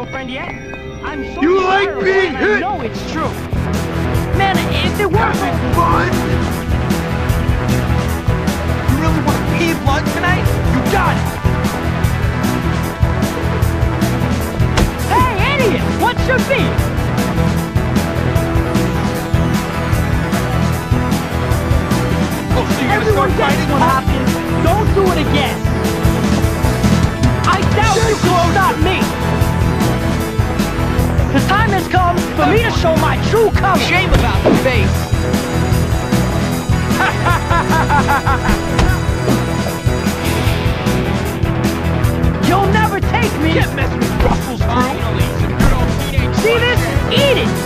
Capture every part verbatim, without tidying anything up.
girlfriend yet? I'm so You like terrible, being and hit? I know it's true. Man, if it weren't Having fun? You really want to pee blood tonight? You got it! Hey, idiot! What's your beef? Oh, so you're gonna Everyone start gets fighting? one, Hopkins. Don't do it again. I doubt you can stop me. The time has come for me to show my true colors. Shame about the face. You'll never take me. Can't mess with Russell's finally. Some good old teenage See this? Eat it.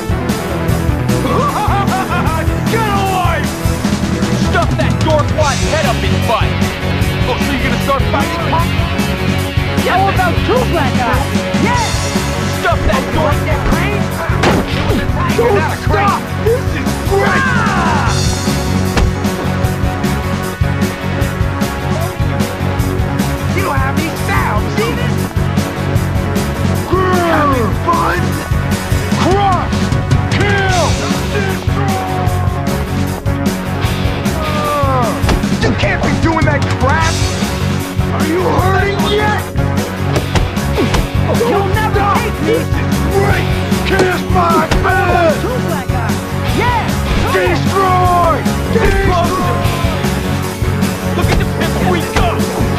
Get alive! Stuff that dorkwat's head up his butt. Oh, so you're gonna start fighting, punk? How about two black eyes? Yeah. Stuff that dork that crane? You're not a crane. This is great! Ah! You don't have any style, see this? Having fun? Crush! Kill! Destroy! You can't be doing that crap! Are you hurting yet? You'll never Stop. take me. This is great! Kiss my face! Two black eyes. Yeah. Destroy! Destroy! Look at the pimp we go!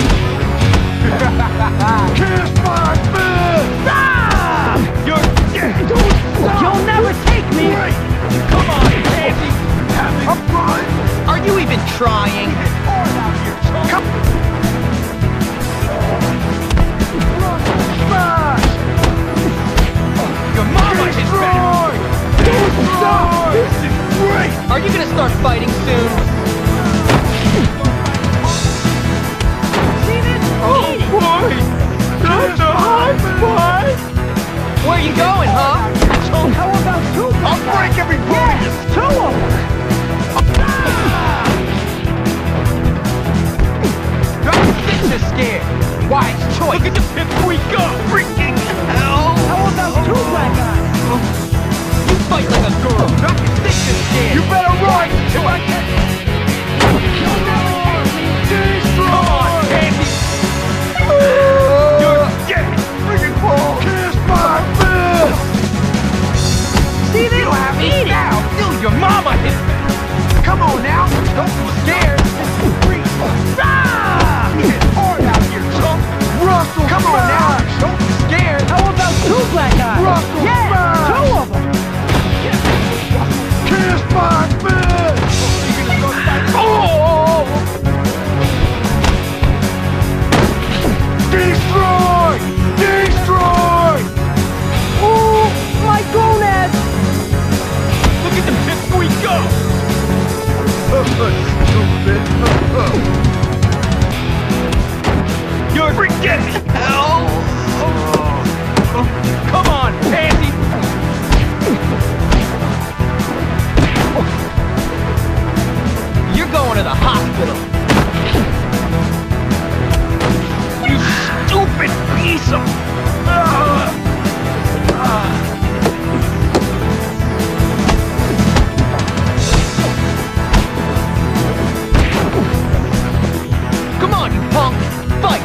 Kiss my face! Stop! You're dead! You'll never take me. Great! Come on, Nancy! Having fun? Are you even trying? Come Smash! Your mama is back! Stop! This is great! Are you gonna start fighting soon? See this? Oh Eat it. boy! That's a high five! Where you going, huh? How about two black I'll break every bone in eyes? Two of them. This is scared. Wise choice. Look at the pimp we go. Freaking hell. How about two black eyes? You fight like a girl. Not this is scared. You better run! If I can... You'll never take me. Destroy! Come on, Andy. You're dead! Freaking ball! Kiss my fist! See this? You don't have Eat me it. now. Still, your mama hit back. Come on now. Don't be scared. This is free. Ah! It's hard out here, chump. Russell, Come on now. smash! Don't be scared. How about two black eyes? Russell, yeah, smash! two of them. Kiss my fist! You're gonna go fight. Oh! Destroy! Destroy! Ooh, my gonads. Look at the pimp we go. Stupid! You're forgetting hell. Come on, Pansy. You're going to the hospital. You stupid piece of... Uh, uh. Come on, you punk. Fight.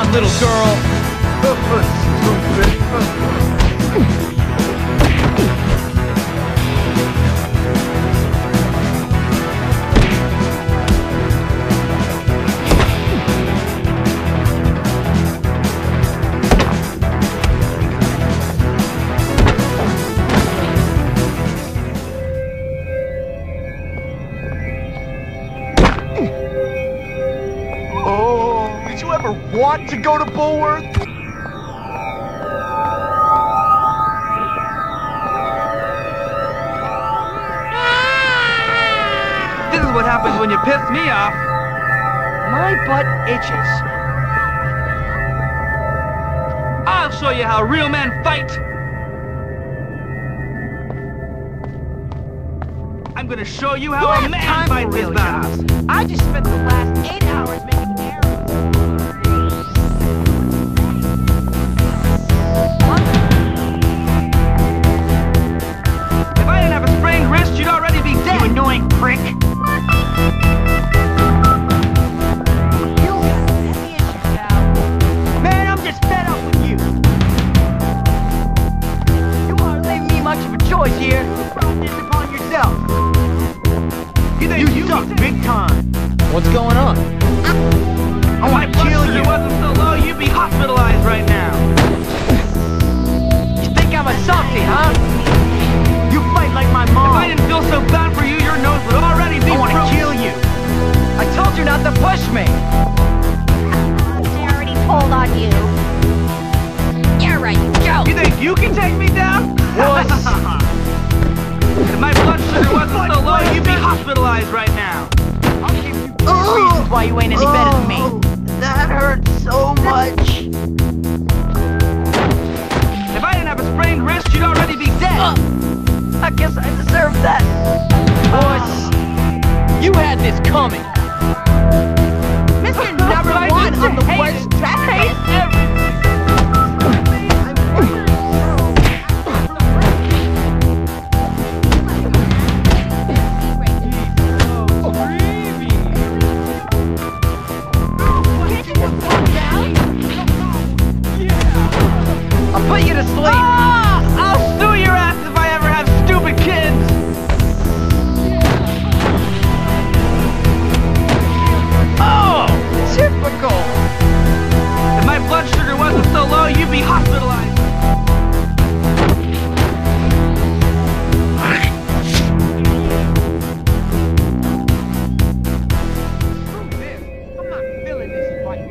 little girl. Oh, did you ever want to go to Bullworth? This is what happens when you piss me off. My butt itches. I'll show you how real men fight. I'm gonna show you how a man fights his battles. I just spent the last eight hours making arrows. If I didn't have a sprained wrist, you'd already be dead. You annoying prick. Man, I'm just fed up with you. You aren't leaving me much of a choice here. You brought this upon yourself. You think You suck big time. What's going on? I want to kill you. If it wasn't so low, you'd be hospitalized right now. You think I'm a softy, huh? You fight like my mom. If I didn't feel so bad for you, your nose would already be I want to broken. kill you. I told you not to push me. They already pulled on you. You're right, go. You think you can take me down? What? If my blood sugar wasn't so low, you'd be hospitalized right now. I'll give you three reasons why you ain't any better than me. That hurts so much. If I didn't have a sprained wrist, you'd already be dead. I guess I deserve that. Boys, you had this coming. Mister Number I One just on the hate worst it. track Hate race. everything. I'll put you to sleep. Ah! I'll sue your ass if I ever have stupid kids. Oh, typical. If my blood sugar wasn't so low, you'd be hospitalized. Screw this. I'm not feeling this fight.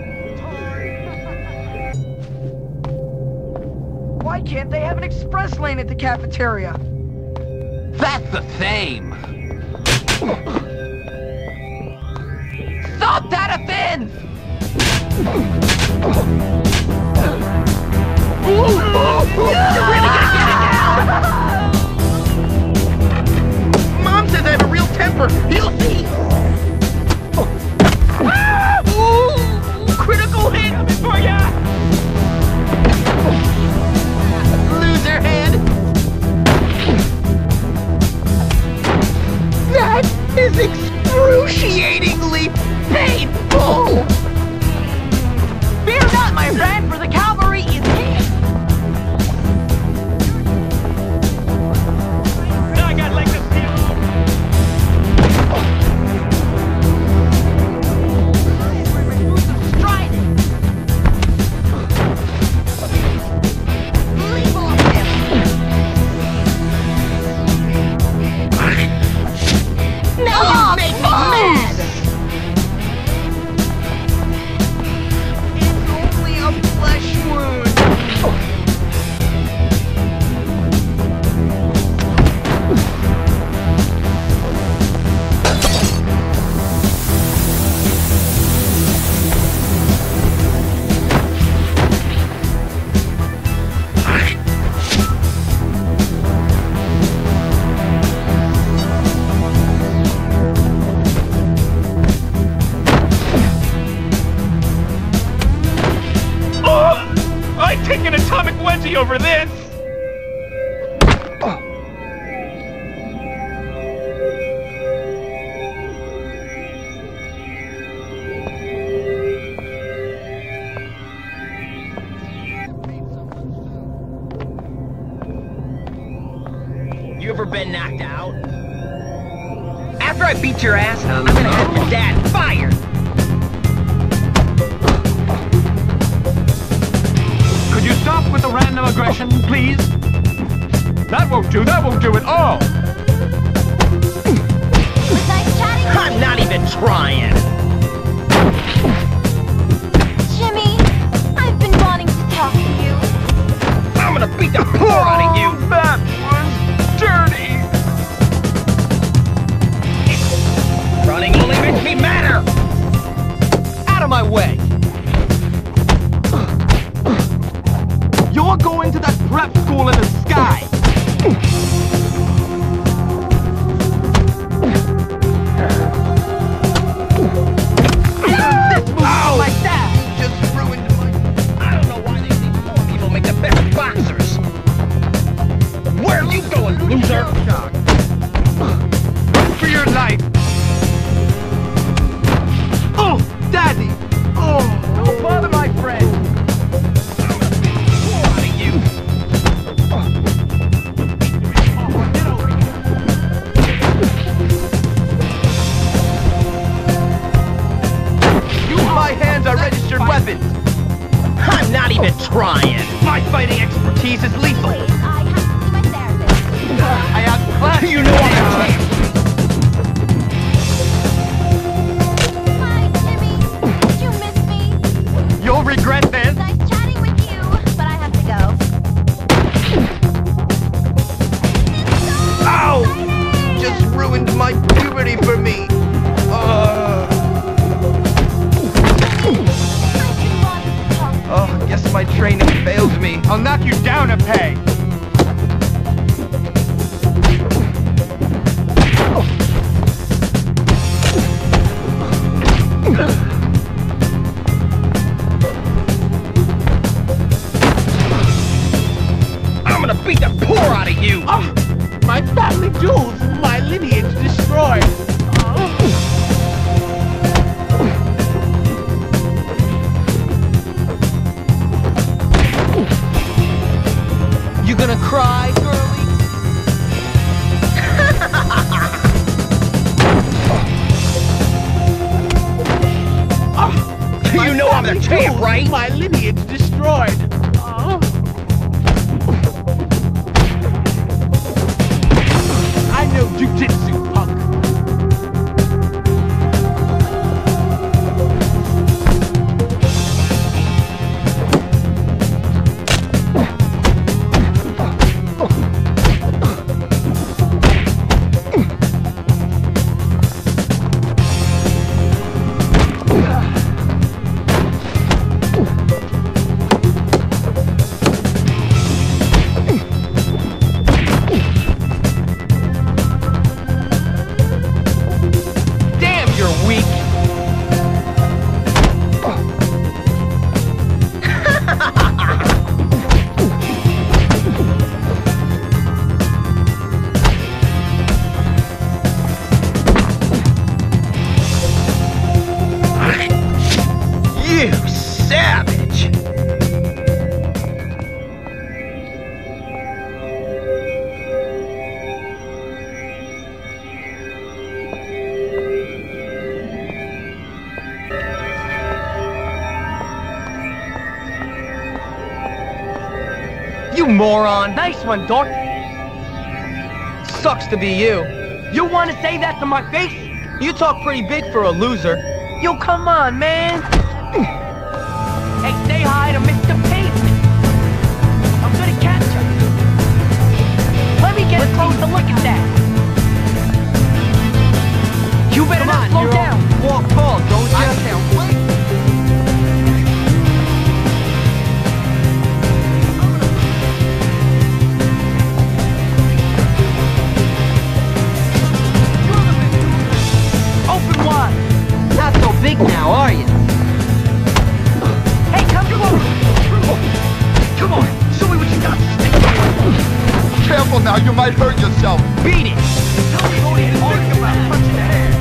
Why can't they have an express lane at the cafeteria? That's the same. Stop that offense! You're really gonna get it now! Mom says I have a real temper. You'll see. Ah! Ooh, critical hit for ya! Loser head! That is excruciatingly painful. Fear not, my friend, for the cavalry is here! I got like a Leave off him. Now you make me mad. It's only a flesh been knocked out. After I beat your ass, I'm gonna have your dad fired. Could you stop with the random aggression, please? That won't do, that won't do at all! Nice chatting. I'm not even trying. Jimmy, I've been wanting to talk to you. I'm gonna beat the poor out of you. That was dirty! Running only makes me madder. Out of my way! You're going to that prep school in the sky! This move's Ow! like that! Just ruined my... I don't know why these poor people make the best boxers. Where are you going, loser? Run for your life! Oh, Daddy! Oh, don't bother my friend! Poor out of you. Use my hands are registered weapons! I'm not even trying. My fighting expertise is lethal! Please, I have to see my therapist. I have class! You know I'm a Hi, Jimmy. Did you miss me? You'll regret this! Nice chatting with you, but I have to go. It's so Ow! exciting! Just ruined my puberty for me! Uh, Jimmy, I've been wanting to talk to you. oh, I guess my training failed me. I'll knock you down a peg! I'm gonna beat the poor out of you. Oh, my family jewels! My lineage destroyed! You gonna cry, girlie? You know I'm the champ, right? My lineage destroyed! Oh. I know jujitsu, punk! Damn, you're weak! You savage! You moron! Nice one, dork! Sucks to be you. You want to say that to my face? You talk pretty big for a loser. Yo, come on, man! Hey, say hi to Mister Pavement! I'm gonna catch him! Let me get a closer look at that! You better not slow down! Walk tall, don't you? I can't wait! Open wide! Not so big now, are you? Hey, come on! Come on, show me what you got! Careful now, you might hurt yourself. Beat it! Tell me what you're talking about punching the hair!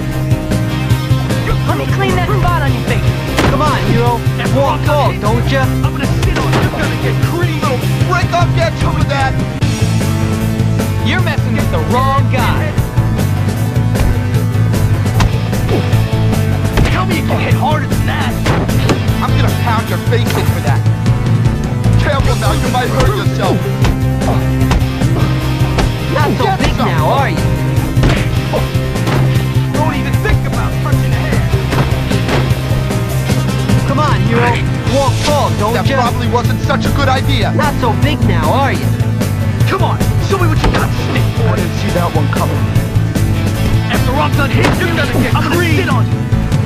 Let me clean that spot on your face! Come on, hero! Walk tall, don't ya? I'm gonna sit on it, I'm gonna get cream! Break off that some of that. You're messing with the wrong guy. Tell me you can hit harder than that. I'm gonna pound your face in for that. Careful now, you might hurt yourself. Not so Get big some. now, are you? Don't even think about touching a hair. Come on, hero. Walk tall, don't That you? probably wasn't such a good idea. Not so big now, are you? Come on, show me what you got, stick I boy. didn't see that one coming. After I'm done hitting, you're gonna get I'm gonna sit on you.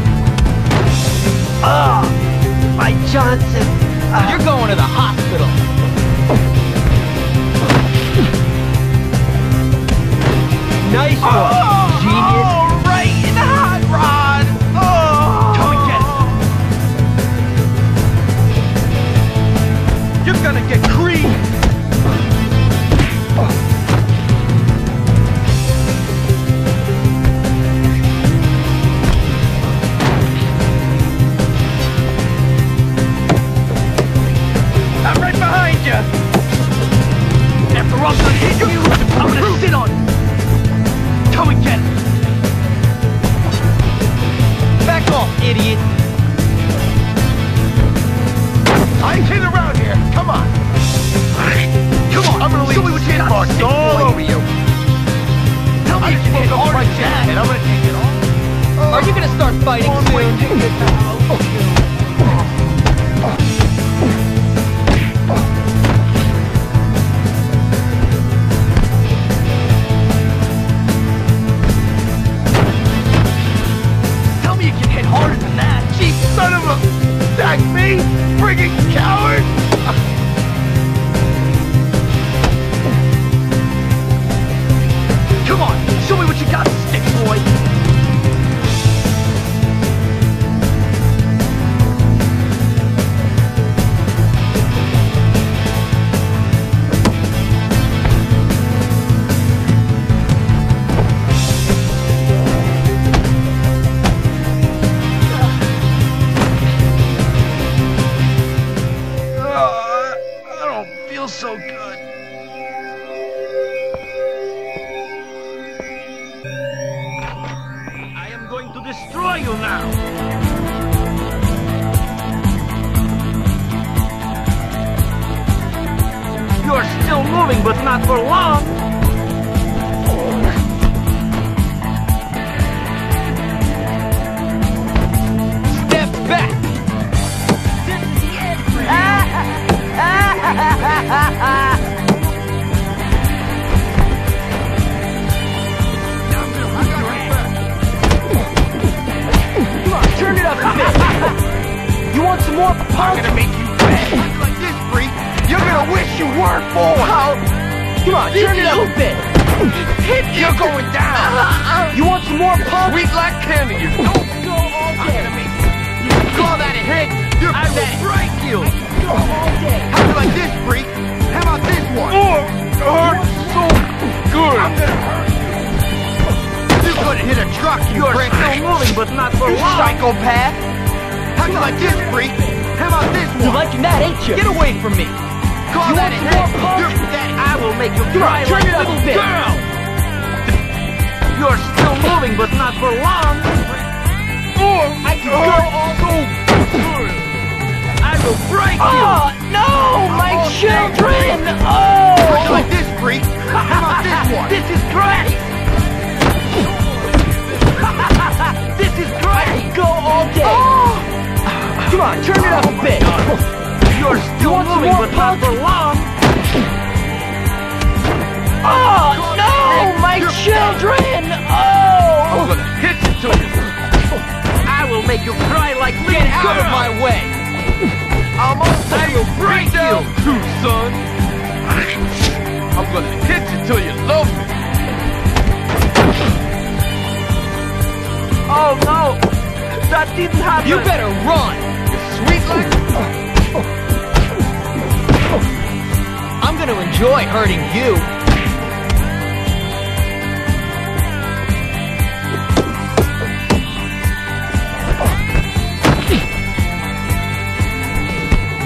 Ah, my Johnson. Ah. You're going to the hospital. Nice one, Oh, genius. oh, right in the hot rod. Oh. Come and get it. You're gonna get creamed. I'm right behind you. After I'm done hitting you, I'm gonna sit on you. Come and get it. Back off, idiot. I ain't kidding around here. Come on. Come on. I'm gonna leave skid marks all over you. Tell me you can hit hard as that. And I'm gonna take it all. Are you gonna start fighting Long way to soon? get now. Tell me you can hit harder than that. Cheap son of a... Sack me? Friggin' coward! Come on, show me what you got, stick boy. Uh, I don't feel so good. I am going to destroy you now. You're still moving, but not for long. Step back. This is the end for you. Now I'm gonna whip your ass. Come on, turn it up a bit. You want some more I'm punk? gonna make you bad. Like this, freak. You're gonna wish you weren't born. Come on, turn it up a bit. You're going down. You want some more punk? Sweet like candy, you don't go all day. I'm gonna make you call that a hit. You're I will break you. Go all day. How do you like this, freak? How about this one? Oh, it hurts so good. I'm gonna hurt You couldn't hit a truck, you You're prick. still moving, but not for You long. psychopath. How do you like this, freak? How about this You one? liking that, ain't you? Get away from me. Call You that want a some more hit. punk? You're pathetic. I will make you Come on, cry turn like it up a little bit. girl. You're still moving, but not for long. Oh, I can go all so good. I will break you. Oh, no, my Oh, children! How do you Oh! like this, freak? How about this one? This is great. This is I great. can go all day. Come on, turn it up a bit. You're You still want some moving, more but not punk? for long. Oh, no, my You're- children! I'm Oh! gonna hit you to you. I will make you cry like little Get out girl. of my way! I'm I will break you, too, son. I'm gonna hit you till you love me. Oh no, that didn't happen. You better run! Sweet like. I'm gonna enjoy hurting you.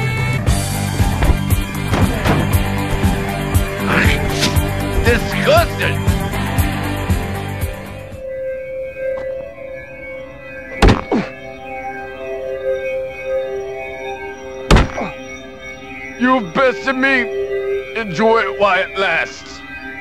Disgusting. You've bested me. Enjoy it while it lasts.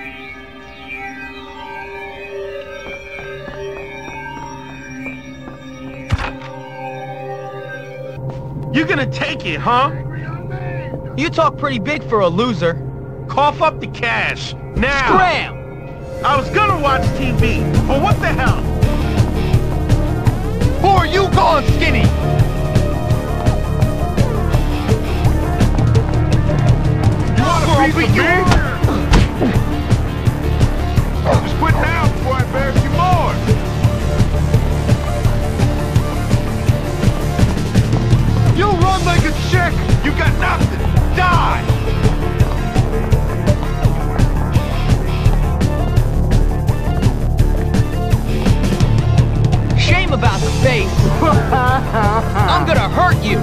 You gonna take it, huh? You talk pretty big for a loser. Cough up the cash, now! Scram! I was gonna watch T V, but what the hell? Who are you going skinny? You wanna beef with me? Just quit now before I embarrass you more! You run like a chick! You got nothing! Die! Shame about the face. I'm gonna hurt you.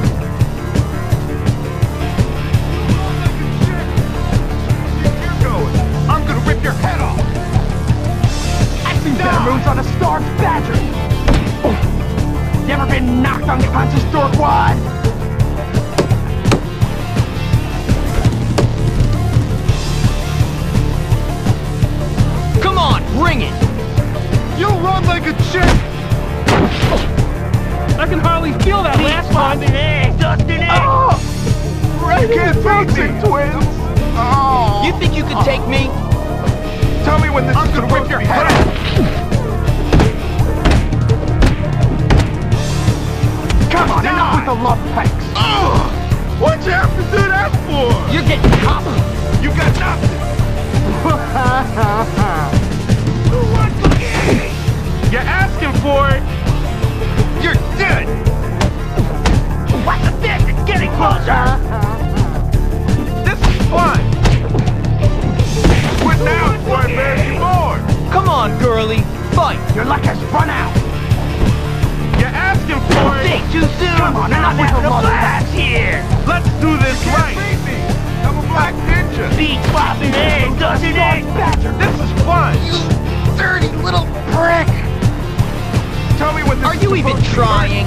You're going. I'm gonna rip your head off! I see better moves on a starved badger. You ever been knocked unconscious, dorkwad? Come on, bring it. You run like a chick! I can hardly feel that last one. Dustin it. Oh! Right can't beat me. twins! Oh! You think you could take me? Tell me when this I'm is gonna supposed rip your to be head done. off! Come on, enough with the love pecs. Oh, what'd you have to do that for? You're getting caught. You got nothing. Who wants the game? You're asking for it. You're dead. What's the dick? It's getting closer. This is fun. Quit now before I embarrass you more. Come on, girlie. Fight. Your luck has run out. You're asking for it. Think too soon. Come on, enough with the love pecs here. Let's do this right. Beat me! I'm a black ninja! Beat flopping eggs, doesn't it? Badger. This is fun. Dirty little prick! Tell me when this Are is you even supposed to be trying?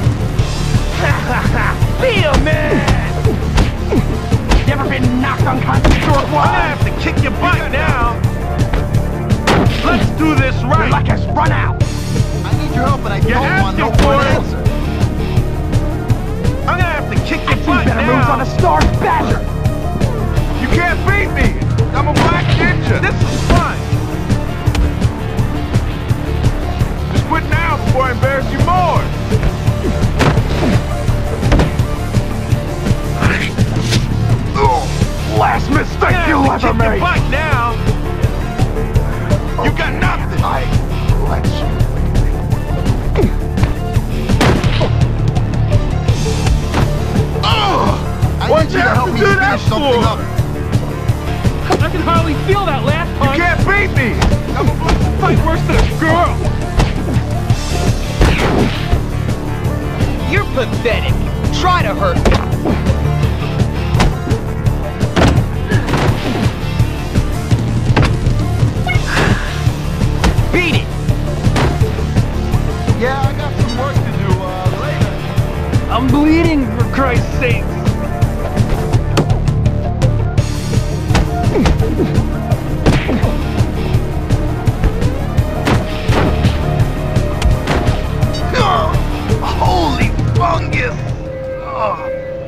Be a man. You ever been knocked unconscious, I'm gonna dorkwad? have to kick your butt now. Let's do this Your right. luck has run out. I need your help, but I You're don't want no asking for one it. answer. I'm gonna have to kick I your see butt better moves on now. a starved badger. You can't beat me. I'm a black ninja. This is fun. Just quit now before I embarrass you more. Last I'm mistake gonna you'll have to ever kick your make. butt now. You got nothing. I let you. I What'd need you you to have help to me do finish that something for? up. I can hardly feel that last You punch. can't beat me. I'm a black fight worse than a girl. You're pathetic. Try to hurt me. Beat it. Yeah, I got some work to do, uh, later. I'm bleeding, for Christ's sake. Holy fungus! Oh.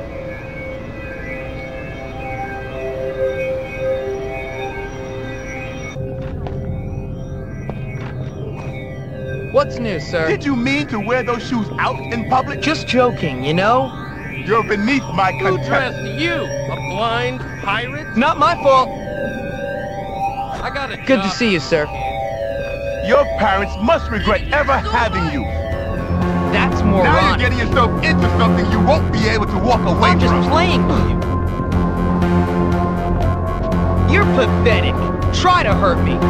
What's new, sir? Did you mean to wear those shoes out in public? Just joking, you know? You're beneath my Who contempt. dressed you? A blind pirate? Not my fault. I got a Good to job. see you, sir. Your parents must regret ever having you. That's Now you're moronic. getting yourself into something you won't be able to walk away I'm just from. playing with you. You're pathetic. Try to hurt me.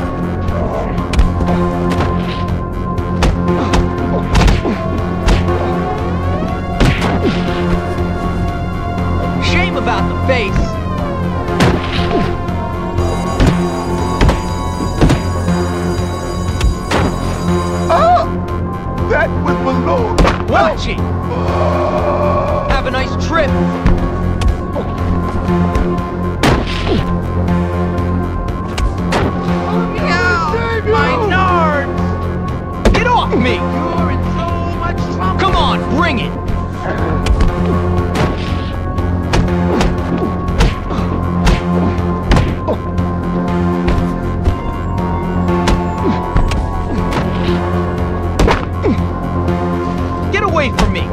Shame about the face. Ah! That was below. Watch it. Have a nice trip. My nards! Get off me! You're in so much trouble! Come on, bring it! Get away from me!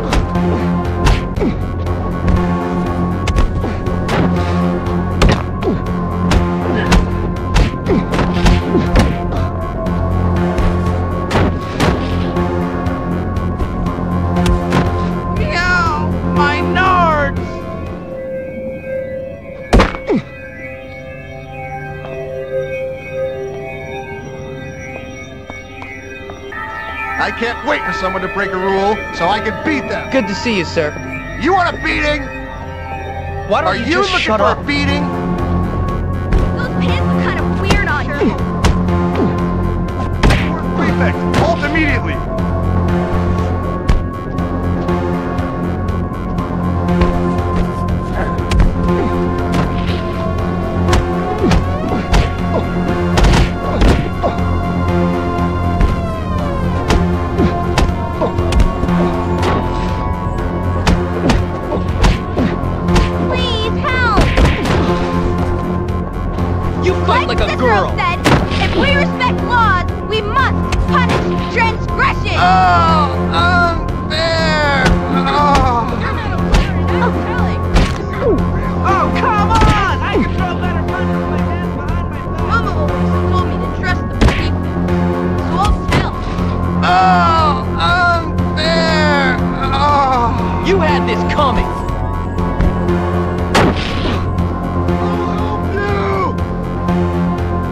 I can't wait for someone to break a rule so I can beat them. Good to see you, sir. You want a beating? Why don't Are you, you just looking shut for up? a beating? Those pants look kind of weird on you. Prefect, halt immediately! Please help. You fight like, Like a Cicero girl! said, if we respect laws, we must punish transgression. Oh, unfair! Oh. Oh, come on! I can throw better punches with my hands behind my back. Mama always told me to trust the people, so I'll tell. Oh, unfair! Oh. You had this coming!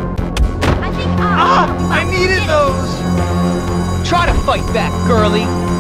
I think I. Ah! I needed those! Try to fight back, girly!